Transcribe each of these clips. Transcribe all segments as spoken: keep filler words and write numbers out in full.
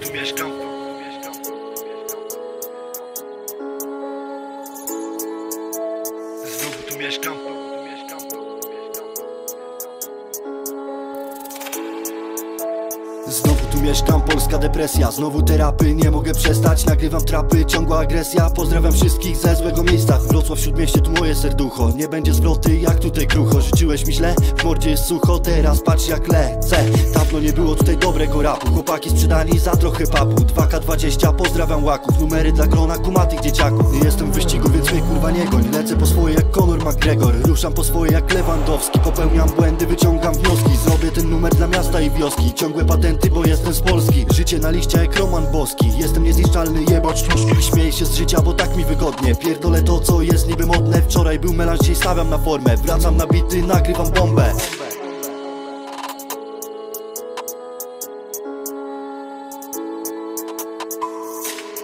tu mieszkam. Znowu tu mieszkam. Znowu tu mieszkam, polska depresja. Znowu terapy, nie mogę przestać. Nagrywam trapy, ciągła agresja. Pozdrawiam wszystkich ze złego miejsca. Wrocław, Śródmieście, tu moje serducho. Nie będzie zwroty, jak tutaj krucho. Rzuciłeś mi źle, w mordzie jest sucho. Teraz patrz jak lecę. Dawno nie było tutaj dobrego rapu. Chłopaki sprzedani za trochę papu. dwa K dwadzieścia, pozdrawiam łaków. Numery dla grona kumatych dzieciaków. Nie jestem w wyścigu, więc mnie kurwa nie goń. Lecę po swoje jak Conor McGregor. Ruszam po swoje jak Lewandowski. Popełniam błędy, wyciągam wnioski. Zrobię ten numer dla miasta i wioski. Ciągłe patenty, bo jestem z Polski. Życie na liście jak Roman Boski. Jestem niezniszczalny, jebać troszkę. Śmieję się z życia, bo tak mi wygodnie. Pierdolę to, co jest niby modne. Wczoraj był melanż, dzisiaj stawiam na formę. Wracam na bity, nagrywam bombę.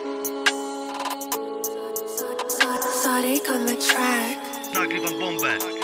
Nagrywam bombę.